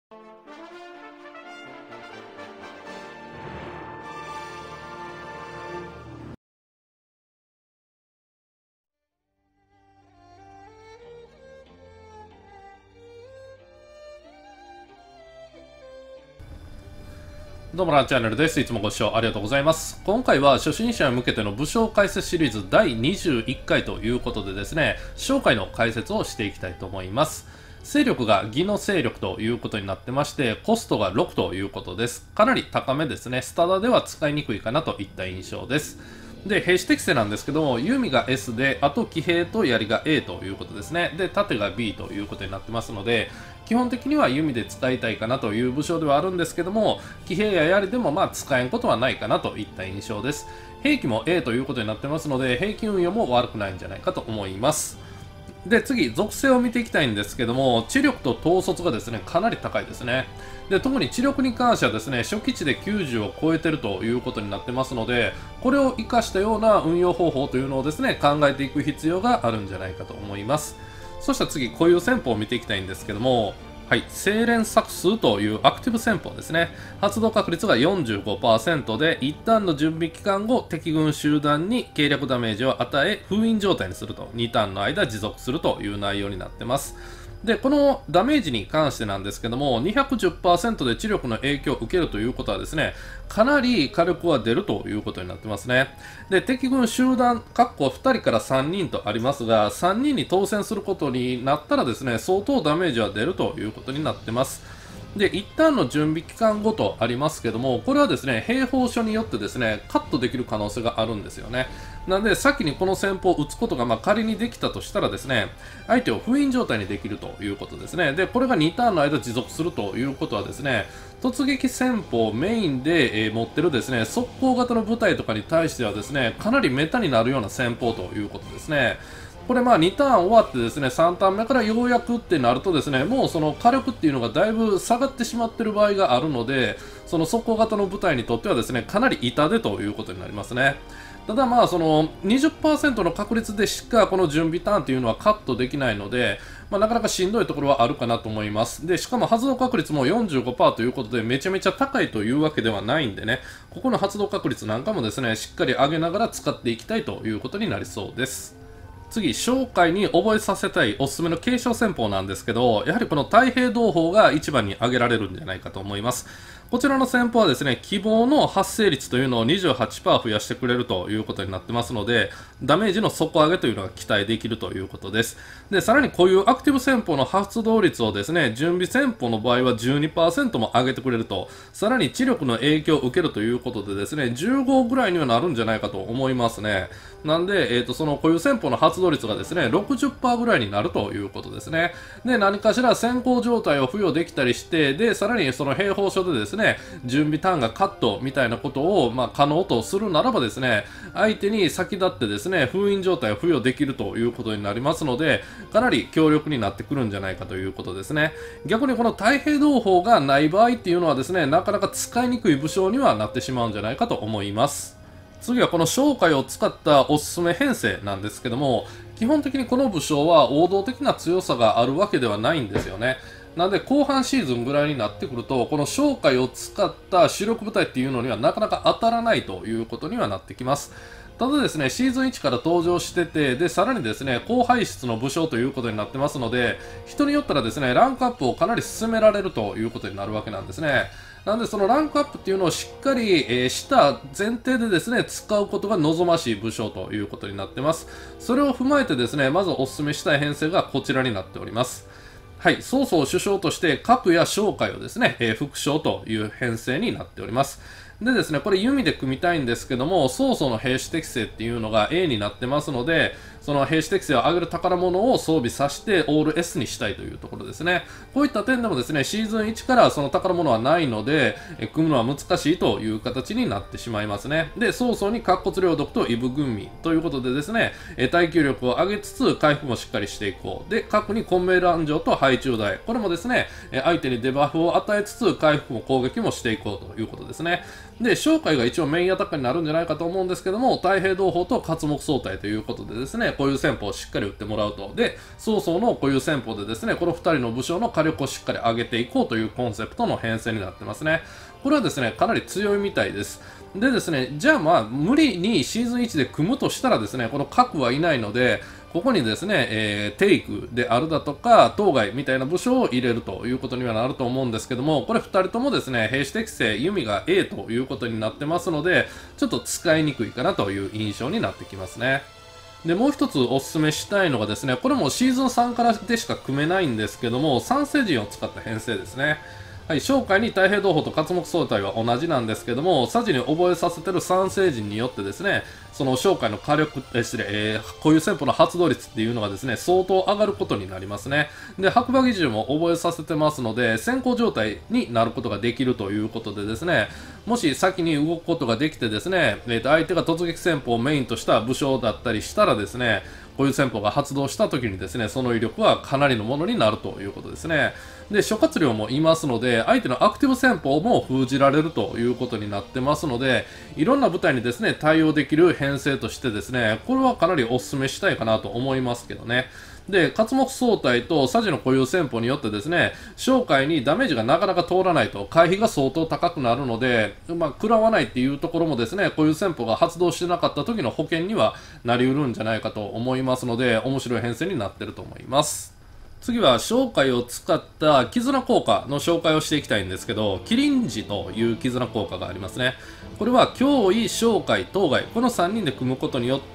どうもランチャンネルです。いつもご視聴ありがとうございます。今回は初心者に向けての武将解説シリーズ第21回ということでですね、将会の解説をしていきたいと思います。勢力が義の勢力ということになってまして、コストが6ということです。かなり高めですね。スタダでは使いにくいかなといった印象です。で、兵士適正なんですけども、弓が S で、あと騎兵と槍が A ということですね。で、盾が B ということになってますので、基本的には弓で使いたいかなという武将ではあるんですけども、騎兵や槍でも使えんことはないかなといった印象です。兵器も A ということになってますので、兵器運用も悪くないんじゃないかと思います。で、次、属性を見ていきたいんですけども、知力と統率がですね、かなり高いですね。で、特に知力に関してはですね、初期値で90を超えてるということになってますので、これを活かしたような運用方法というのをですね、考えていく必要があるんじゃないかと思います。そしたら次、固有戦法を見ていきたいんですけども、はい、精錬作数というアクティブ戦法ですね。発動確率が 45% で、一旦の準備期間後、敵軍集団に計略ダメージを与え、封印状態にすると、2ターンの間持続するという内容になってます。で、このダメージに関してなんですけども、210% で知力の影響を受けるということはですね、かなり火力は出るということになってますね。で、敵軍集団、2人から3人とありますが、3人に当選することになったらですね、相当ダメージは出るということになってます。で、一旦の準備期間後とありますけども、これはですね、兵法書によってですね、カットできる可能性があるんですよね。なので、先にこの戦法を打つことが仮にできたとしたらですね、相手を封印状態にできるということですね。で、これが2ターンの間持続するということはですね、突撃戦法メインで、持ってるですね、速攻型の部隊とかに対してはですね、かなりメタになるような戦法ということですね。これ2ターン終わってですね、3ターン目からようやくってなるとですね、もうその火力っていうのがだいぶ下がってしまってる場合があるので、その速攻型の部隊にとってはですね、かなり痛手ということになりますね。ただその 20% の確率でしかこの準備ターンというのはカットできないので、なかなかしんどいところはあるかなと思います。で、しかも発動確率も 45% ということでめちゃめちゃ高いというわけではないんでね、ここの発動確率なんかもですね、しっかり上げながら使っていきたいということになりそうです。次、将会に覚えさせたいおすすめの継承戦法なんですけど、やはりこの太平同法が一番に挙げられるんじゃないかと思います。こちらの戦法はですね、希望の発生率というのを 28% 増やしてくれるということになってますので、ダメージの底上げというのが期待できるということです。で、さらにこういうアクティブ戦法の発動率をですね、準備戦法の場合は 12% も上げてくれると、さらに知力の影響を受けるということでですね、15ぐらいにはなるんじゃないかと思いますね。なんで、その固有戦法の発動率がですね、60% ぐらいになるということですね。で、何かしら先行状態を付与できたりして、で、さらにその兵法書でですね、準備ターンがカットみたいなことを、可能とするならばですね、相手に先立ってですね、封印状態を付与できるということになりますので、かなり強力になってくるんじゃないかということですね。逆にこの太平同法がない場合っていうのはですね、なかなか使いにくい武将にはなってしまうんじゃないかと思います。次はこの将会を使ったおすすめ編成なんですけども、基本的にこの武将は王道的な強さがあるわけではないんですよね。なので後半シーズンぐらいになってくると、この将会を使った主力部隊っていうのにはなかなか当たらないということにはなってきます。ただですね、シーズン1から登場してて、で、さらにですね、高排出の武将ということになってますので、人によったらですね、ランクアップをかなり進められるということになるわけなんですね。なんでそのランクアップっていうのをしっかり、した前提でですね、使うことが望ましい武将ということになってます。それを踏まえてですね、まずお勧めしたい編成がこちらになっております。はい、曹操首相として核や将会をですね、副将という編成になっております。でですね、これ弓で組みたいんですけども、曹操の兵士適性っていうのが A になってますので、その兵士適性を上げる宝物を装備させてオール S にしたいというところですね。こういった点でもですね、シーズン1からその宝物はないので、組むのは難しいという形になってしまいますね。で、曹操に甲骨領毒と異部軍民ということでですね、耐久力を上げつつ回復もしっかりしていこう。で、核に混迷乱城と配中台。これもですね、相手にデバフを与えつつ回復も攻撃もしていこうということですね。で、将会が一応メインアタッカーになるんじゃないかと思うんですけども、太平同胞と刮目相対ということでですね、 固有戦法をしっかり打ってもらうと。で、曹操の固有戦法でですね、この2人の武将の火力をしっかり上げていこうというコンセプトの編成になってますね。これはですね、かなり強いみたいです。でですね、じゃあまあ、無理にシーズン1で組むとしたらですね、この核はいないので、ここにですね、テイクであるだとか、当該みたいな武将を入れるということにはなると思うんですけども、これ2人ともですね、兵士適正、弓が A ということになってますので、ちょっと使いにくいかなという印象になってきますね。で、もう一つお勧めしたいのがですね、これもシーズン3からでしか組めないんですけども、三星人を使った編成ですね。はい、商海に太平同胞と刮目相対は同じなんですけども、左次に覚えさせてる三星人によってですね、その商海の火力、固有戦法の発動率っていうのがですね、相当上がることになりますね。で、白馬義従も覚えさせてますので、先行状態になることができるということでですね、もし先に動くことができてですね、相手が突撃戦法をメインとした武将だったりしたらですね、固有戦法が発動した時にですね、その威力はかなりのものになるということですね。で、諸葛亮もいますので、相手のアクティブ戦法も封じられるということになってますので、いろんな部隊にですね、対応できる編成としてですね、これはかなりお勧めしたいかなと思いますけどね。で、刮目相対と左次の固有戦法によってですね、商海にダメージがなかなか通らないと、回避が相当高くなるので、食らわないっていうところもですね、固有戦法が発動してなかった時の保険にはなりうるんじゃないかと思いますので、面白い編成になってると思います。次は商海を使った絆効果の紹介をしていきたいんですけど、麒麟児という絆効果がありますね。これは脅威、商海、当該、この3人で組むことによって、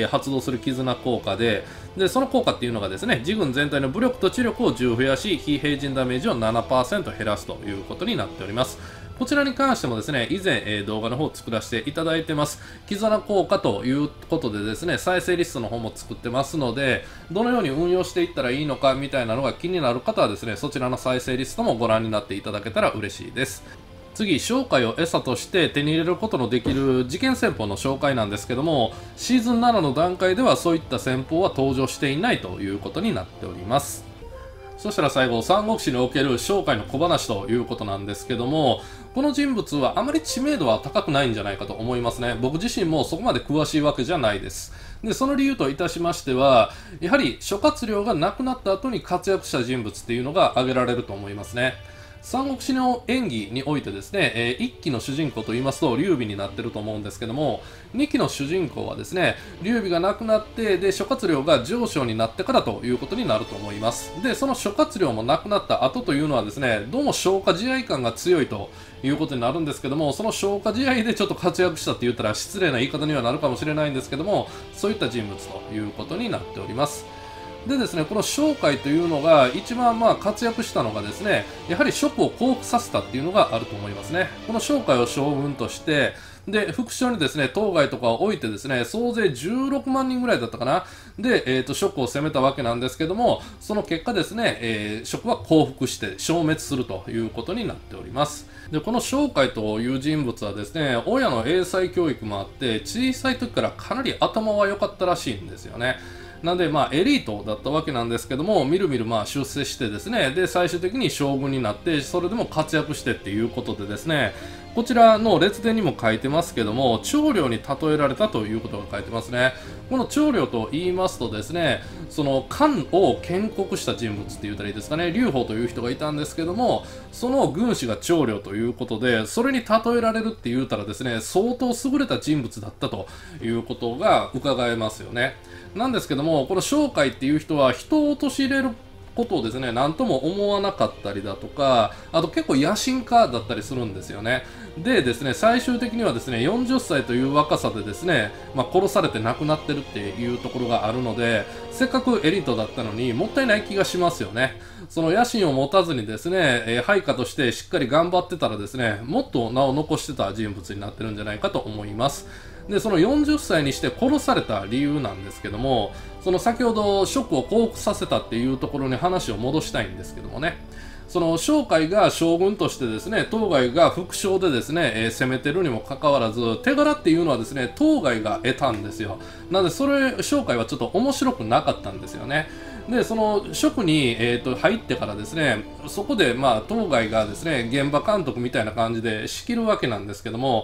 発動する絆効果で、その効果っていうのがですね、自軍全体の武力と知力を10増やし、非平陣ダメージを 7% 減らすということになっております。こちらに関してもですね、以前、動画の方を作らせていただいてます。絆効果ということでですね、再生リストの方も作ってますので、どのように運用していったらいいのかみたいなのが気になる方はですね、そちらの再生リストもご覧になっていただけたら嬉しいです。次、商海を餌として手に入れることのできる事件戦法の紹介なんですけども、シーズン7の段階ではそういった戦法は登場していないということになっております。そしたら最後、三国志における商海の小話ということなんですけども、この人物はあまり知名度は高くないんじゃないかと思いますね。僕自身もそこまで詳しいわけじゃないです。で、その理由といたしましては、やはり諸葛亮が亡くなった後に活躍した人物っていうのが挙げられると思いますね。三国志の演技においてですね、1期の主人公と言いますと劉備になってると思うんですけども、2期の主人公はですね、劉備が亡くなって、で、諸葛亮が丞相になってからということになると思います。で、その諸葛亮も亡くなった後というのはですね、どうも消化試合感が強いということになるんですけども、その消化試合でちょっと活躍したって言ったら失礼な言い方にはなるかもしれないんですけども、そういった人物ということになっております。でですね、この商海というのが一番活躍したのがですね、やはり蜀を降伏させたっていうのがあると思いますね。この商海を将軍として、で、副将にですね、当該とかを置いてですね、総勢16万人ぐらいだったかな。で、蜀を攻めたわけなんですけども、その結果ですね、蜀は降伏して消滅するということになっております。で、この商海という人物はですね、親の英才教育もあって、小さい時からかなり頭は良かったらしいんですよね。なんで、エリートだったわけなんですけども、みるみる出世してですね、で、最終的に将軍になって、それでも活躍してっていうことでですね、こちらの列伝にも書いてますけども、長領に例えられたということが書いてますね。この長領と言いますとですね、その漢を建国した人物って言ったらいいですかね、劉邦という人がいたんですけども、その軍師が長領ということで、それに例えられるって言うたらですね、相当優れた人物だったということが伺えますよね。なんですけども、この商海っていう人は人を陥れることをですね、何とも思わなかったりだとか、あと結構野心家だったりするんですよね。でですね、最終的にはですね、40歳という若さでですね、殺されて亡くなってるっていうところがあるので、せっかくエリートだったのにもったいない気がしますよね。その野心を持たずにですね、配下としてしっかり頑張ってたらですね、もっと名を残してた人物になってるんじゃないかと思います。で、その40歳にして殺された理由なんですけども、その先ほど蜀を降伏させたっていうところに話を戻したいんですけどもね、その商海が将軍としてですね、当該が副将でですね、攻めてるにもかかわらず、手柄っていうのはですね、当該が得たんですよ。なので、それ、商海はちょっと面白くなかったんですよね。で、その職に、入ってからですね、そこで当該がですね、現場監督みたいな感じで仕切るわけなんですけども、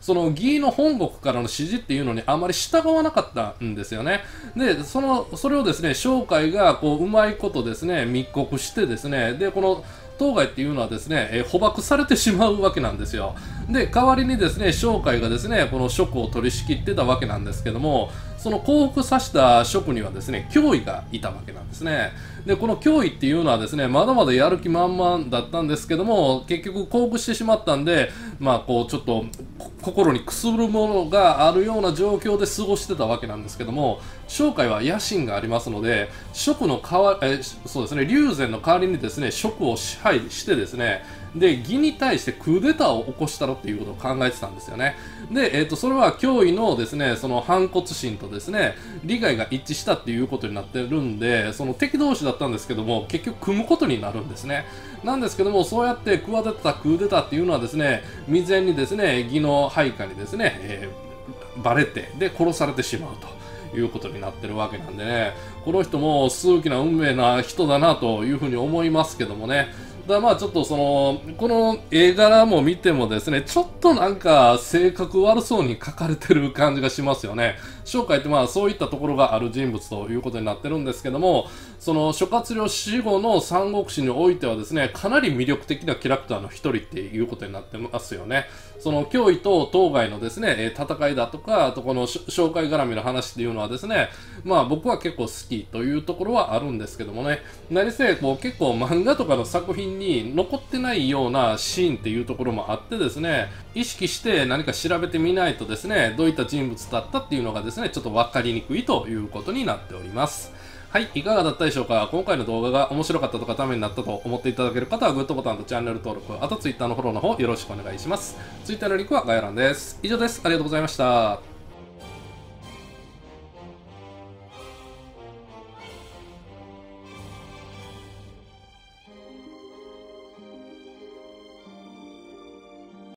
その義の本国からの指示っていうのにあまり従わなかったんですよね。で、それをですね、商海がこう、うまいことですね、密告してですね、で、この、当該っていうのはですね、捕獲されてしまうわけなんですよ。で、代わりにですね、商海がですね、この職を取り仕切ってたわけなんですけども、その降伏させた職にはですね、脅威がいたわけなんですね。で、この脅威っていうのはですね、まだまだやる気満々だったんですけども、結局降伏してしまったんで、まあ、こう、ちょっと、心にくすぶるものがあるような状況で過ごしてたわけなんですけども、商海は野心がありますので、職の代わ、そうですね、龍禅の代わりにですね、職を支配してですね、で、義に対してクーデターを起こしたろっていうことを考えてたんですよね。で、それは脅威のですね、その反骨心とですね、利害が一致したっていうことになってるんで、その敵同士だったんですけども、結局組むことになるんですね。なんですけども、そうやって企てたクーデターっていうのはですね、未然にですね、義の配下にですね、バレて、で、殺されてしまうということになってるわけなんでね、この人も数奇な運命な人だなというふうに思いますけどもね。だまあちょっとこの絵柄も見てもですね、ちょっとなんか性格悪そうに描かれてる感じがしますよね。商海ってまあそういったところがある人物ということになってるんですけども、その諸葛亮死後の三国志においてはですね、かなり魅力的なキャラクターの一人っていうことになってますよね。その脅威と当該のですね、戦いだとか、あとこの商海絡みの話っていうのはですね、まあ僕は結構好きというところはあるんですけどもね、何せこう結構漫画とかの作品に残ってないようなシーンっていうところもあってですね、意識して何か調べてみないとですね、どういった人物だったっていうのがですね、ちょっと分かりにくいということになっております。はい、いかがだったでしょうか。今回の動画が面白かったとかためになったと思っていただける方はグッドボタンとチャンネル登録、あと Twitter のフォローの方よろしくお願いします。Twitter のリンクは概要欄です。以上です。ありがとうございました。